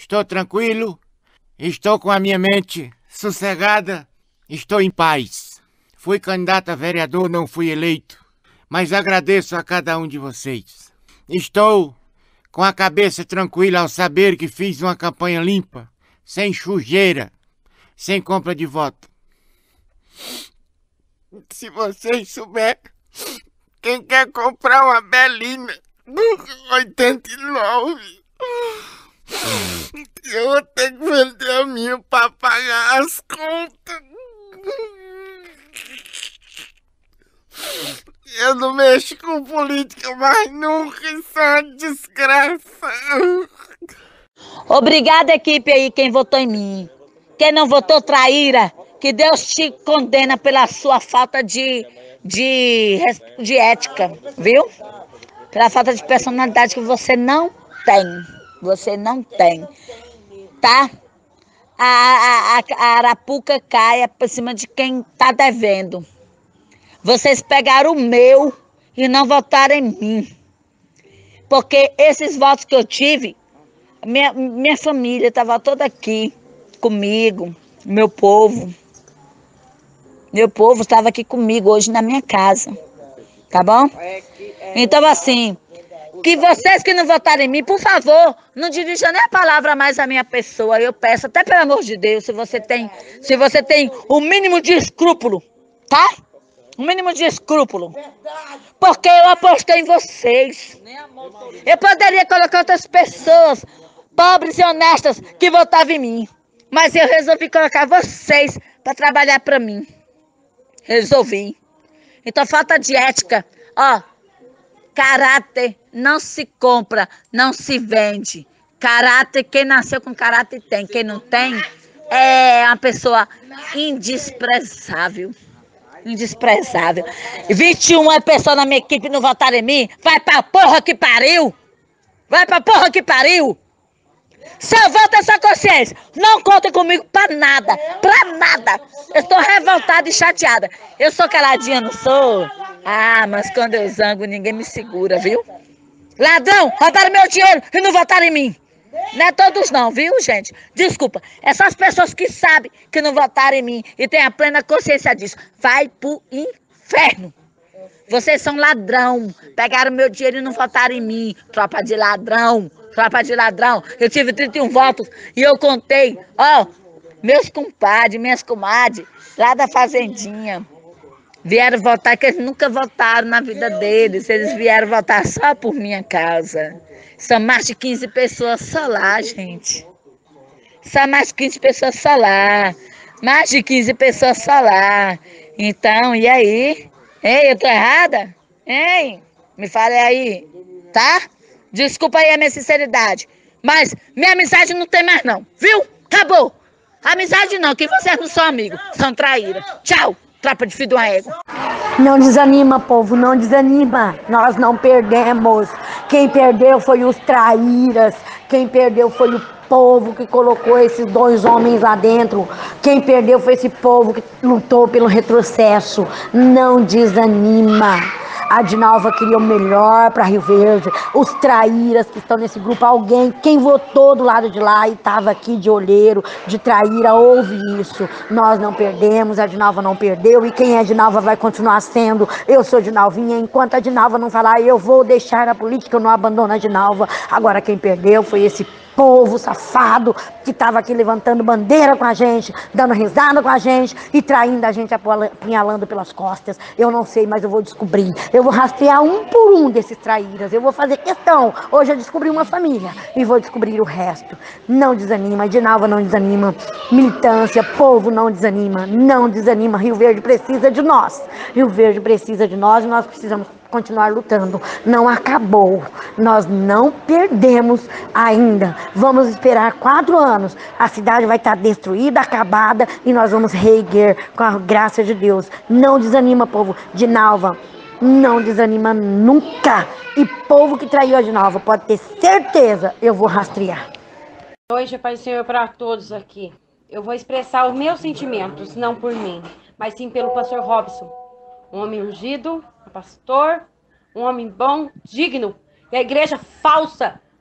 estou tranquilo, estou com a minha mente sossegada, estou em paz. Fui candidato a vereador, não fui eleito, mas agradeço a cada um de vocês. Estou com a cabeça tranquila ao saber que fiz uma campanha limpa, sem sujeira, sem compra de voto. Se vocês souberem, quem quer comprar uma Belina 89, eu vou ter que vender a minha para pagar as contas. Eu não mexo com política mais nunca, isso é uma desgraça. Obrigada, equipe aí, quem votou em mim. Quem não votou, traíra. Que Deus te condena pela sua falta de ética, viu? Pela falta de personalidade que você não tem. Você não tem, tá? A arapuca cai por cima de quem tá devendo. Vocês pegaram o meu e não votaram em mim. Porque esses votos que eu tive, minha família estava toda aqui comigo, meu povo. Meu povo estava aqui comigo hoje na minha casa, tá bom? Então, assim, que vocês que não votaram em mim, por favor, não dirijam nem a palavra mais à minha pessoa. Eu peço, até pelo amor de Deus, se você tem o mínimo de escrúpulo, tá? O mínimo de escrúpulo. Porque eu apostei em vocês. Eu poderia colocar outras pessoas, pobres e honestas, que votavam em mim. Mas eu resolvi colocar vocês para trabalhar para mim. Resolvi. Então, falta de ética. Ó, caráter não se compra, não se vende. Caráter, quem nasceu com caráter tem. Quem não tem, é uma pessoa indesprezável. Indesprezável. 21 pessoas na minha equipe não votaram em mim. Vai pra porra que pariu. Vai pra porra que pariu. Só volta essa consciência. Não contem comigo pra nada. Pra nada. Eu estou revoltada e chateada. Eu sou caladinha, não sou? Ah, mas quando eu zango, ninguém me segura, viu? Ladrão, roubaram meu dinheiro e não votaram em mim. Não é todos não, viu, gente? Desculpa. É só as pessoas que sabem que não votaram em mim e têm a plena consciência disso. Vai pro inferno. Vocês são ladrão. Pegaram meu dinheiro e não votaram em mim. Tropa de ladrão. Tropa de ladrão. Eu tive 31 votos e eu contei. Ó, meus compadres, minhas comadres, lá da fazendinha, vieram votar, que eles nunca votaram na vida deles. Eles vieram votar só por minha causa. São mais de 15 pessoas só lá, gente. São mais de 15 pessoas só lá. Mais de 15 pessoas só lá. Então, e aí? Ei, eu tô errada? Ei, me fale aí, tá? Desculpa aí a minha sinceridade. Mas minha amizade não tem mais não, viu? Acabou. Amizade não, que vocês não são amigos. São traíras. Tchau, tropa de filho de uma égua. Não desanima, povo, não desanima. Nós não perdemos. Quem perdeu foi os traíras. Quem perdeu foi o povo que colocou esses 2 homens lá dentro. Quem perdeu foi esse povo que lutou pelo retrocesso. Não desanima. A Dinalva queria o melhor para Rio Verde. Os traíras que estão nesse grupo, quem votou do lado de lá e estava aqui de olheiro, de traíra, ouve isso. Nós não perdemos, a Dinalva não perdeu, e quem é Dinalva vai continuar sendo. Eu sou Dinalvinha, enquanto a Dinalva não falar, eu vou deixar a política, eu não abandono a Dinalva. Agora quem perdeu foi esse povo safado que estava aqui levantando bandeira com a gente, dando risada com a gente e traindo a gente, apunhalando pelas costas. Eu não sei, mas eu vou descobrir. Eu vou rastrear um por um desses traíras. Eu vou fazer questão. Hoje eu descobri uma família e vou descobrir o resto. Não desanima, Dinalva não desanima. Militância, povo não desanima. Não desanima. Rio Verde precisa de nós. Rio Verde precisa de nós e nós precisamos continuar lutando. Não acabou. Nós não perdemos ainda. Vamos esperar 4 anos. A cidade vai estar destruída, acabada, e nós vamos reerguer com a graça de Deus. Não desanima, povo. Dinalva, não desanima nunca. E povo que traiu a Dinalva, pode ter certeza, eu vou rastrear. Hoje, Pai do Senhor, para todos aqui. Eu vou expressar os meus sentimentos, não por mim, mas sim pelo pastor Robson. Um homem ungido, um pastor, um homem bom, digno. E a igreja falsa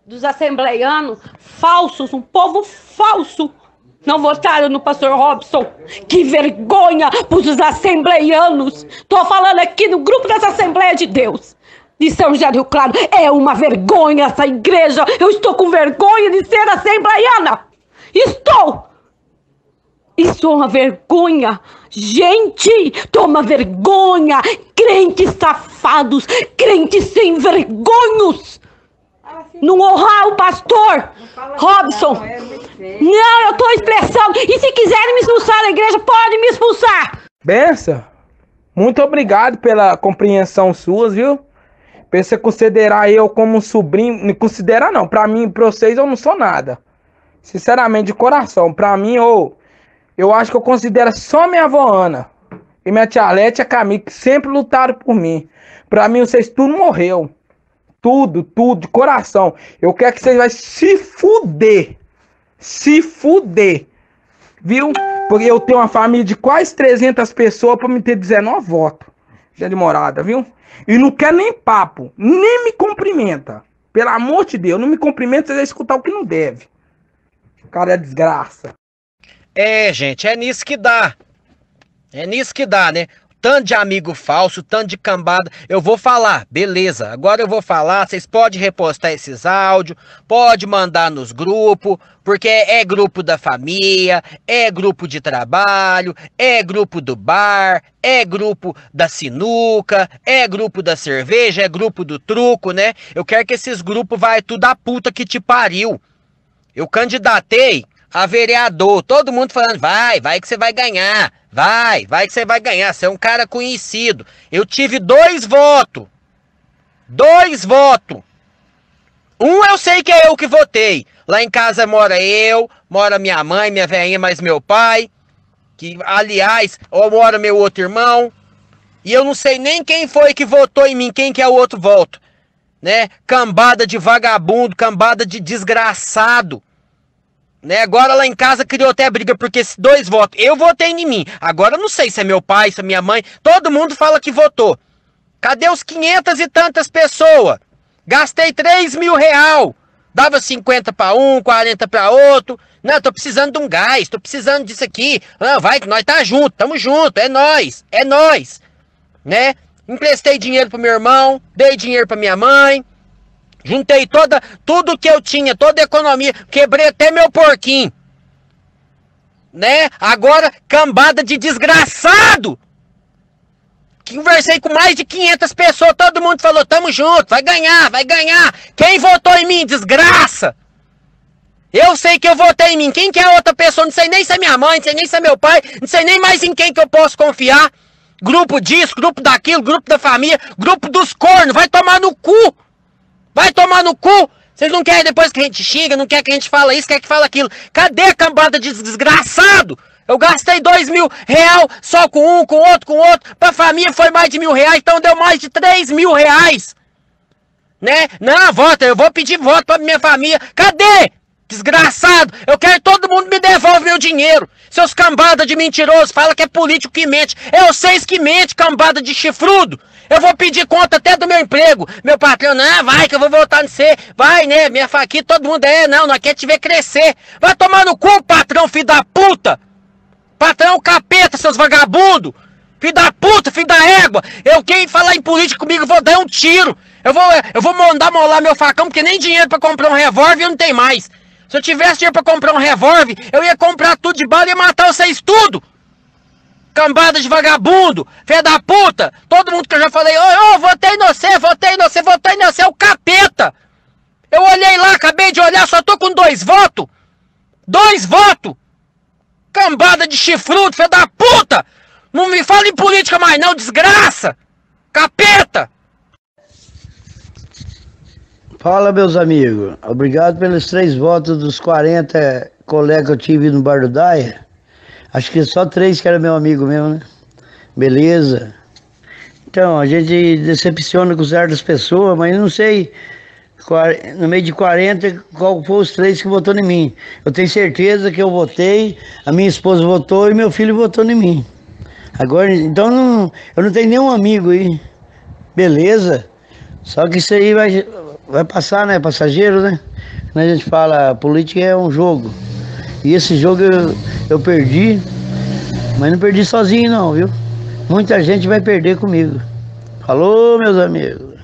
dos assembleianos falsos, um povo falso, não votaram no pastor Robson. Que vergonha pros assembleianos. Tô falando aqui no grupo das Assembleias de Deus de São José do Rio Claro. É uma vergonha essa igreja. Eu estou com vergonha de ser assembleiana. Estou. Isso é uma vergonha. Gente, toma vergonha. Crentes safados, crentes sem vergonhos. Não honrar o pastor Robson. Não, eu tô expressando. E se quiserem me expulsar da igreja, podem me expulsar. Benção, muito obrigado pela compreensão sua, viu? Pra você considerar eu como um sobrinho. Não considera não, pra mim, pra vocês eu não sou nada. Sinceramente, de coração. Pra mim, eu acho que eu considero só minha avó Ana e minha tia Lete e a Camille, que sempre lutaram por mim. Pra mim, vocês tudo morreu. Tudo, de coração. Eu quero que vocês vão se fuder. Se fuder. Viu? Porque eu tenho uma família de quase 300 pessoas pra me ter 19 votos. Já de morada, viu? E não quer nem papo. Nem me cumprimenta. Pelo amor de Deus, não me cumprimenta, vocês vão escutar o que não deve. Cara, é desgraça. É, gente, é nisso que dá. É nisso que dá, né? Tanto de amigo falso, tanto de cambada. Eu vou falar, beleza. Agora eu vou falar, vocês podem repostar esses áudios, pode mandar nos grupos, porque é grupo da família, é grupo de trabalho, é grupo do bar, é grupo da sinuca, é grupo da cerveja, é grupo do truco, né? Eu quero que esses grupos vai tudo a puta que te pariu. Eu candidatei a vereador, todo mundo falando, vai que você vai ganhar, vai que você vai ganhar, você é um cara conhecido. Eu tive 2 votos, 2 votos. Um eu sei que é eu que votei. Lá em casa mora minha mãe, minha velhinha, mais meu pai, que aliás, ou mora meu outro irmão, e eu não sei nem quem foi que votou em mim, quem que é o outro voto, né? Cambada de vagabundo, cambada de desgraçado. Né? Agora lá em casa criou até briga porque esses 2 votos. Eu votei em mim. Agora eu não sei se é meu pai, se é minha mãe. Todo mundo fala que votou. Cadê os 500 e tantas pessoas? Gastei 3 mil real. Dava 50 para um, 40 para outro. Não, tô precisando de um gás. Tô precisando disso aqui. Não, vai que nós tá junto. Tamo junto. É nós. É nós. Né? Emprestei dinheiro pro meu irmão. Dei dinheiro pra minha mãe. Juntei tudo que eu tinha, toda a economia, quebrei até meu porquinho, né? Agora, cambada de desgraçado! Conversei com mais de 500 pessoas, todo mundo falou, tamo junto, vai ganhar, vai ganhar. Quem votou em mim, desgraça? Eu sei que eu votei em mim, quem que é a outra pessoa? Não sei nem se é minha mãe, não sei nem se é meu pai, não sei nem mais em quem que eu posso confiar. Grupo disso, grupo daquilo, grupo da família, grupo dos cornos, vai tomar no cu! Vai tomar no cu! Vocês não querem depois que a gente xinga, não quer que a gente fala isso, quer que fala aquilo. Cadê a cambada de desgraçado? Eu gastei 2 mil real só com um, com outro. Pra família foi mais de 1.000 reais, então deu mais de 3 mil reais. Né? Não, vota, eu vou pedir voto pra minha família. Cadê? Desgraçado! Eu quero que todo mundo me devolva meu dinheiro. Seus cambada de mentiroso, fala que é político que mente. É vocês que mente, cambada de chifrudo. Eu vou pedir conta até do meu emprego. Meu patrão, não, vai que eu vou voltar no você. Vai, né? Minha faquinha, todo mundo não, nós quer te ver crescer. Vai tomar no cu, patrão, filho da puta. Patrão capeta, seus vagabundos. Filho da puta, filho da égua. Quem falar em política comigo, eu vou dar um tiro. Eu vou mandar molar meu facão, porque nem dinheiro pra comprar um revólver eu não tenho mais. Se eu tivesse dinheiro pra comprar um revólver, eu ia comprar tudo de bala e ia matar vocês tudo. Cambada de vagabundo, filha da puta. Todo mundo que eu já falei, votei no você, é o capeta. Eu olhei lá, acabei de olhar, só tô com 2 votos. 2 votos. Cambada de chifrudo, filha da puta. Não me fala em política mais não, desgraça. Capeta. Fala, meus amigos. Obrigado pelos 3 votos dos 40 colegas que eu tive no Bar do Daia. Acho que só 3 que era meu amigo mesmo, né? Beleza. Então, a gente decepciona com certas pessoas, mas não sei, no meio de 40, qual foi os 3 que votou em mim. Eu tenho certeza que eu votei, a minha esposa votou e meu filho votou em mim. Agora, então, eu não tenho nenhum amigo aí. Beleza. Só que isso aí vai passar, né? Passageiro, né? A gente fala, política é um jogo. E esse jogo eu perdi, mas não perdi sozinho não, viu? Muita gente vai perder comigo. Falou, meus amigos.